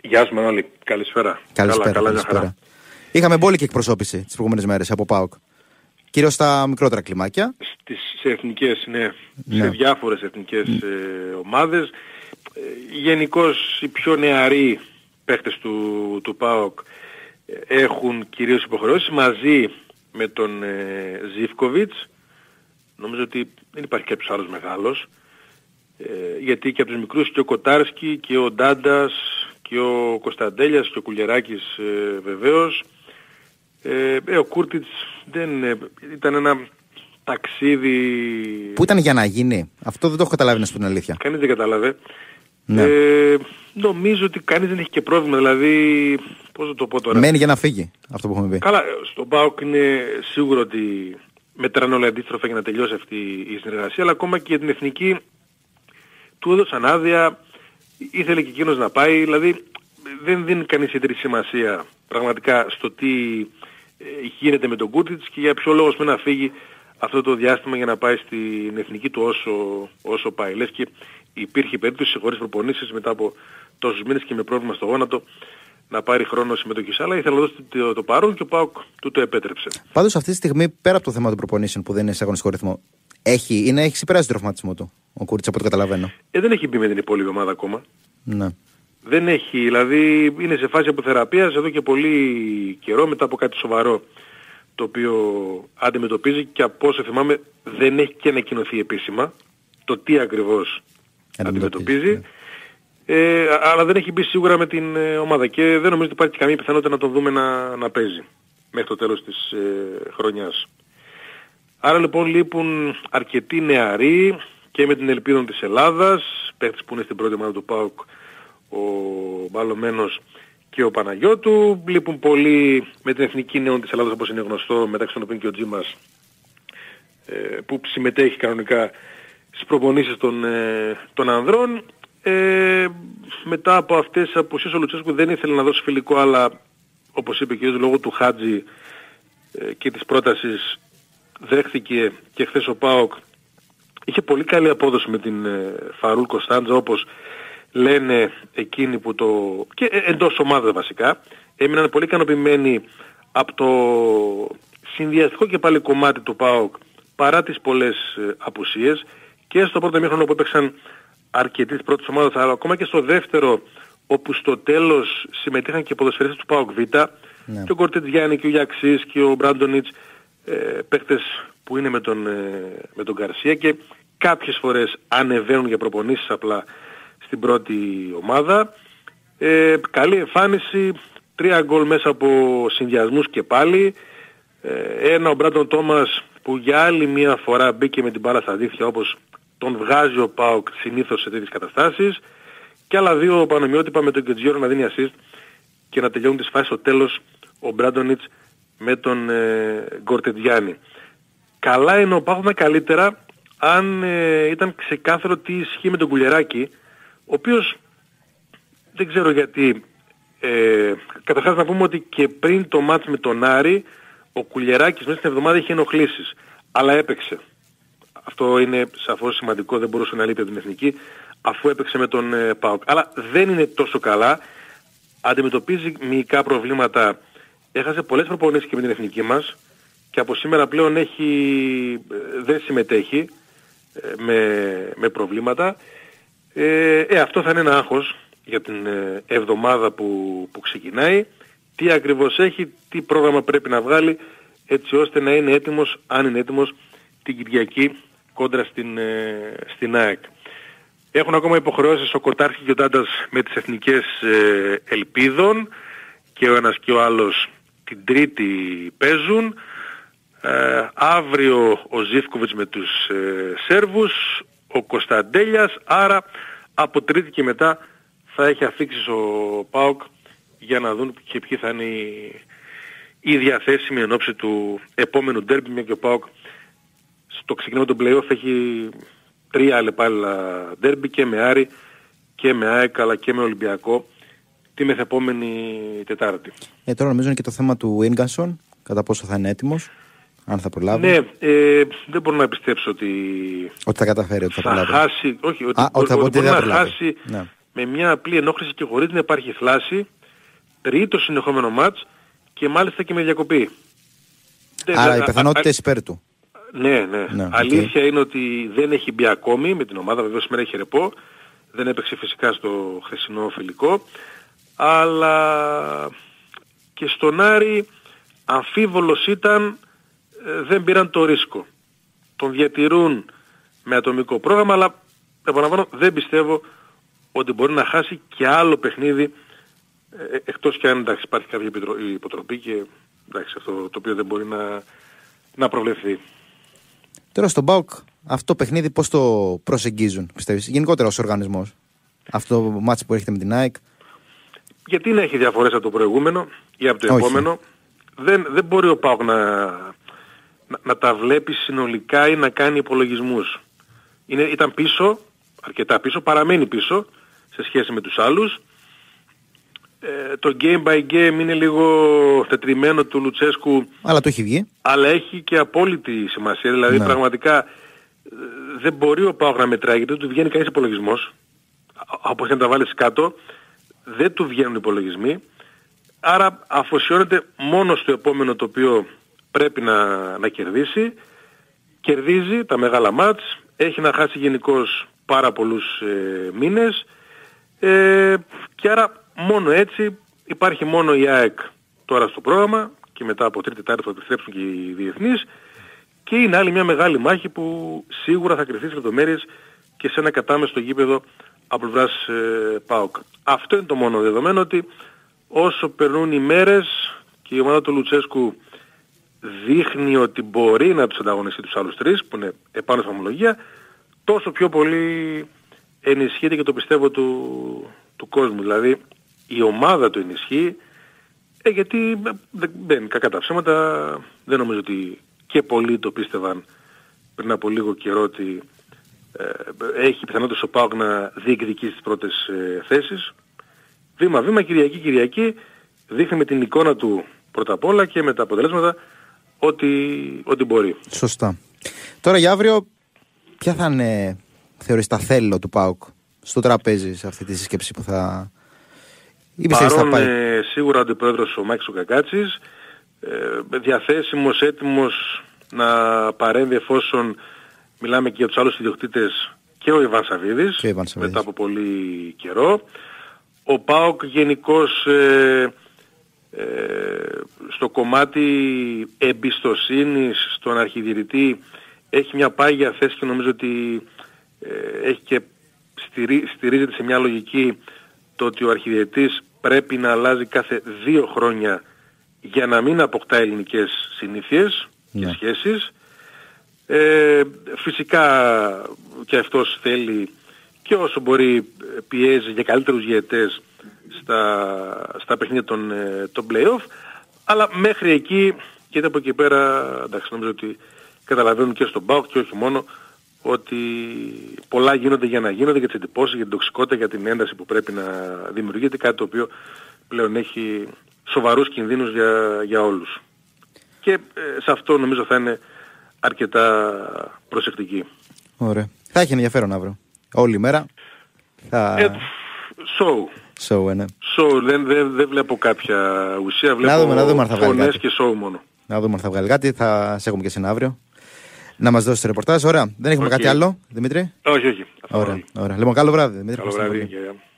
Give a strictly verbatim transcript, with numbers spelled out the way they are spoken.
Γεια σου Μανώλη, καλησπέρα. Καλησπέρα, καλά, καλησπέρα. καλά. Είχαμε μπόλικη εκπροσώπηση τις προηγούμενες μέρες από ΠΑΟΚ. Κυρίως στα μικρότερα κλιμάκια. Στις, σε εθνικές, ναι, ναι. σε διάφορες εθνικές mm. ε, ομάδες. Ε, γενικώς οι πιο νεαροί παίχτες του, του ΠΑΟΚ ε, έχουν κυρίως υποχρεώσεις μαζί με τον ε, Ζίβκοβιτς. Νομίζω ότι δεν υπάρχει κάποιος άλλος μεγάλος. Ε, γιατί και από τους μικρούς και ο Κοτάρσκι και ο Ντάντας και ο Κωνσταντέλιας και ο Κουλιεράκης ε, βεβαίως. Ε, ε, ο Κούρτιτς δεν ε, ήταν ένα ταξίδι που ήταν για να γίνει. Αυτό δεν το έχω καταλάβει, να σου πω την αλήθεια. Κανείς δεν κατάλαβε. Ναι. Ε, νομίζω ότι κανείς δεν έχει και πρόβλημα. Δηλαδή, πώς θα το πω τώρα. Μένει για να φύγει, αυτό που έχουμε πει. Καλά, στον ΠΑΟΚ είναι σίγουρο ότι μετράνε όλα αντίστροφα για να τελειώσει αυτή η συνεργασία, αλλά ακόμα και για την εθνική του έδωσαν άδεια, ήθελε και εκείνος να πάει, δηλαδή δεν δίνει κανείς ιδιαίτερη σημασία πραγματικά στο τι γίνεται με τον Κούρτιτς και για ποιο λόγο να φύγει αυτό το διάστημα για να πάει στην εθνική του όσο, όσο πάει. Λες και υπήρχε περίπτωση χωρίς προπονήσεις μετά από τόσους μήνες και με πρόβλημα στο γόνατο να πάρει χρόνο συμμετοχής. Αλλά ήθελα να δώσει το, το παρόν και ο ΠΑΟΚ του το επέτρεψε. Πάντως αυτή τη στιγμή, πέρα από το θέμα των προπονήσεων που δεν είναι σε αγωνιστικό ρυθμό, έχει, είναι, έχει ξεπεράσει τον τραυματισμό του ο Κούρτιτς από ό,τι καταλαβαίνω. Ε, δεν έχει μπει με την υπόλοιπη ομάδα ακόμα. Ναι. Δεν έχει, δηλαδή είναι σε φάση αποθεραπείας εδώ και πολύ καιρό μετά από κάτι σοβαρό το οποίο αντιμετωπίζει και από όσο θυμάμαι δεν έχει και ανακοινωθεί επίσημα το τι ακριβώς αντιμετωπίζει. Ναι. Ε, αλλά δεν έχει μπει σίγουρα με την ε, ομάδα και δεν νομίζω ότι υπάρχει καμία πιθανότητα να τον δούμε να, να παίζει μέχρι το τέλος της ε, χρονιάς. Άρα λοιπόν λείπουν αρκετοί νεαροί και με την ελπίδα της Ελλάδας, παίχτες που είναι στην πρώτη ομάδα του ΠΑΟΚ, ο Μπαλωμένος και ο Παναγιώτου. Λείπουν πολλοί με την εθνική νέων της Ελλάδας όπως είναι γνωστό, μεταξύ των οποίων και ο Τζίμας ε, που συμμετέχει κανονικά στις προπονήσεις των, ε, των ανδρών. Ε, μετά από αυτές τις αποσίες ο Λουτσέσκου δεν ήθελε να δώσει φιλικό, αλλά όπως είπε και λόγω του Χάτζη ε, και της πρότασης δέχθηκε και χθες ο ΠΑΟΚ είχε πολύ καλή απόδοση με την ε, Φαρούλ Κωνσταντζα, όπως λένε εκείνοι που το... και ε, εντός ομάδας βασικά έμειναν πολύ ικανοποιημένοι από το συνδυαστικό και πάλι κομμάτι του ΠΑΟΚ παρά τις πολλές ε, απουσίες και στο πρώτο μήχρονο που έπαιξαν αρκετοί της πρώτης ομάδας, αλλά ακόμα και στο δεύτερο όπου στο τέλος συμμετείχαν και οι ποδοσφαιριστές του ΠΑΟΚ Β, ναι. Και ο Κορτέτς Γιάννη και ο Γιαξής και ο Μπράντονιτς, ε, παίκτες που είναι με τον, ε, με τον Γκαρσία και κάποιες φορές ανεβαίνουν για προπονήσεις απλά στην πρώτη ομάδα. Ε, καλή εμφάνιση, τρία γκολ μέσα από συνδυασμούς και πάλι. Ε, ένα ο Μπράντον Τόμας που για άλλη μία φορά μπήκε με την μπάλα στα δίχτυα όπως τον βγάζει ο ΠΑΟΚ συνήθως σε τέτοιες καταστάσεις, και άλλα δύο πανομοιότυπα με τον Κετζιόρο να δίνει assist και να τελειώνουν τις φάσεις στο τέλος ο Μπράντονιτς με τον ε, Γκορτετζιάννη. Καλά είναι ο ΠΑΟΚ καλύτερα αν ε, ήταν ξεκάθαρο τι ισχύει με τον Κουλιεράκη, ο οποίος δεν ξέρω γιατί, ε, καταρχάς να πούμε ότι και πριν το μάτς με τον Άρη ο Κουλιεράκης μέσα στην εβδομάδα είχε ενοχλήσεις, αλλά έπαιξε. Αυτό είναι σαφώς σημαντικό, δεν μπορούσε να λείπει από την εθνική αφού έπαιξε με τον ε, ΠΑΟΚ. Αλλά δεν είναι τόσο καλά, αντιμετωπίζει μυϊκά προβλήματα, έχασε πολλές προπονήσεις και με την εθνική μας και από σήμερα πλέον έχει, δεν συμμετέχει ε, με, με προβλήματα. Ε, ε, αυτό θα είναι ένα άγχος για την ε, εβδομάδα που, που ξεκινάει. Τι ακριβώς έχει, τι πρόγραμμα πρέπει να βγάλει έτσι ώστε να είναι έτοιμος, αν είναι έτοιμος, την Κυριακή κόντρα στην, ε, στην ΑΕΚ. Έχουν ακόμα υποχρεώσεις ο Κοτάρσκι και ο Ντάντας με τις εθνικές ε, ελπίδων και ο ένας και ο άλλος την Τρίτη παίζουν. Ε, αύριο ο Ζίβκοβιτς με τους ε, Σέρβους, ο Κωνσταντέλιας, άρα από Τρίτη και μετά θα έχει αφήξεις ο ΠΑΟΚ για να δουν και ποιοι θα είναι οι, οι διαθέσιμοι εν ώψη του επόμενου ντέρμπι, μια και ο ΠΑΟΚ στο ξεκίνημα των play-off έχει τρία αλλεπάλληλα ντέρμπι και με Άρη και με ΑΕΚ αλλά και με Ολυμπιακό τη μεθεπόμενη Τετάρτη. Ε, τώρα νομίζω είναι και το θέμα του Ίνγκανσον, κατά πόσο θα είναι έτοιμος, αν θα προλάβει. Ναι, ε, δεν μπορώ να πιστέψω ότι, ότι θα καταφέρει, ότι θα, θα χάσει, όχι, ότι, Α, ότι, ότι, ότι ότι μπορεί θα να χάσει ναι. με μια απλή ενόχληση και χωρίς να υπάρχει θλάση, τρίτο συνεχόμενο μάτς και μάλιστα και με διακοπή. Άρα οι πιθανότητες υπέρ του. Ναι, ναι. ναι Αλήθεια okay. είναι ότι δεν έχει μπει ακόμη με την ομάδα, βεβαίως σήμερα έχει ρεπό, δεν έπαιξε φυσικά στο χθεσινό φιλικό, αλλά και στον Άρη αμφίβολος ήταν, δεν πήραν το ρίσκο. Τον διατηρούν με ατομικό πρόγραμμα, αλλά επαναλαμβάνω δεν πιστεύω ότι μπορεί να χάσει και άλλο παιχνίδι, εκτός και αν εντάξει, υπάρχει κάποια υποτροπή και εντάξει, αυτό το οποίο δεν μπορεί να, να προβλεφθεί. Τώρα στον ΠΑΟΚ αυτό το παιχνίδι πώς το προσεγγίζουν, πιστεύεις, γενικότερα ως οργανισμός, αυτό το μάτσι που έχετε με την ΑΕΚ? Γιατί να έχει διαφορές από το προηγούμενο ή από το Όχι. επόμενο. Δεν, δεν μπορεί ο ΠΑΟΚ να, να, να τα βλέπει συνολικά ή να κάνει υπολογισμούς. Είναι, ήταν πίσω, αρκετά πίσω, παραμένει πίσω σε σχέση με τους άλλους. Ε, το game by game είναι λίγο τετριμένο του Λουτσέσκου. Αλλά το έχει βγει. Αλλά έχει και απόλυτη σημασία. Δηλαδή ναι. πραγματικά δεν μπορεί ο ΠΑΟΚ να μετράει, γιατί δεν του βγαίνει κανείς υπολογισμός. Από να τα βάλεις κάτω, δεν του βγαίνουν υπολογισμοί. Άρα αφοσιώνεται μόνο στο επόμενο το οποίο πρέπει να, να κερδίσει. Κερδίζει τα μεγάλα μάτς. Έχει να χάσει γενικώς πάρα πολλούς ε, μήνες. Ε, και άρα μόνο έτσι υπάρχει μόνο η ΑΕΚ τώρα στο πρόγραμμα και μετά από τρίτη τετάρτη θα επιστρέψουν και οι διεθνείς. Και είναι άλλη μια μεγάλη μάχη που σίγουρα θα κρυφθεί σε λεπτομέρειες και σε ένα κατάμεστο γήπεδο από πλευράς ε, ΠΑΟΚ. Αυτό είναι το μόνο δεδομένο, ότι όσο περνούν οι μέρες και η ομάδα του Λουτσέσκου δείχνει ότι μπορεί να τους ανταγωνιστεί τους άλλους τρεις, που είναι επάνω στην ομολογία, τόσο πιο πολύ ενισχύεται και το πιστεύω του, του κόσμου. Δηλαδή η ομάδα του ενισχύει, ε, γιατί δεν, δεν κακά τα ψέματα, δεν νομίζω ότι και πολλοί το πίστευαν πριν από λίγο καιρό ότι ε, έχει πιθανότητα ο ΠΑΟΚ να διεκδικήσει τις πρώτες ε, θέσεις. Βήμα-βήμα, Κυριακή-Κυριακή, δείχνει με την εικόνα του πρώτα απ' όλα και με τα αποτελέσματα ότι, ότι μπορεί. Σωστά. Τώρα για αύριο, ποια θα είναι, θεωρείς, τα θέλω του ΠΑΟΚ στο τραπέζι σε αυτή τη σύσκεψη που θα... Παρόν ε, σίγουρα ο αντιπρόεδρος ο Μάκης ο Κακάτσης, ε, διαθέσιμος, έτοιμος να παρέμβει εφόσον μιλάμε και για τους άλλους ιδιοκτήτες, και ο Ιβάν Σαββίδης, μετά από πολύ καιρό. Ο ΠΑΟΚ γενικώς ε, ε, στο κομμάτι εμπιστοσύνης στον αρχιδιετητή έχει μια πάγια θέση και νομίζω ότι ε, έχει και στηρί, στηρίζεται σε μια λογική το ότι ο αρχιδιετητής πρέπει να αλλάζει κάθε δύο χρόνια για να μην αποκτά ελληνικές συνήθειες και ναι. σχέσεις. Ε, φυσικά και αυτός θέλει και όσο μπορεί πιέζει για καλύτερους διαιτές στα, στα παιχνίδια των, των play-off, αλλά μέχρι εκεί και από εκεί πέρα εντάξει, νομίζω ότι καταλαβαίνουν και στον ΠΑΟΚ και όχι μόνο ότι πολλά γίνονται για να γίνονται, για τις εντυπώσεις, για την τοξικότητα, για την ένταση που πρέπει να δημιουργείται, κάτι το οποίο πλέον έχει σοβαρούς κινδύνους για, για όλους. Και ε, σε αυτό νομίζω θα είναι αρκετά προσεκτική. Ωραία. Θα έχει ενδιαφέρον αύριο. Όλη η μέρα. Θα... Ε, show. Show, ναι. Show. Δεν, δεν, δεν βλέπω κάποια ουσία. Βλέπω να δούμε, να δούμε αν θα βγάλει φωνές και show μόνο. Να δούμε αν θα βγάλει κάτι. Θα σε έχουμε και εσένα αύριο. Να μας δώσει το ρεπορτάζ. Ωραία. Δεν έχουμε okay. κάτι άλλο, Δημήτρη. Όχι, όχι. Ωραία. Ωραία. Λοιπόν, καλό βράδυ, Δημήτρη. Καλό βράδυ.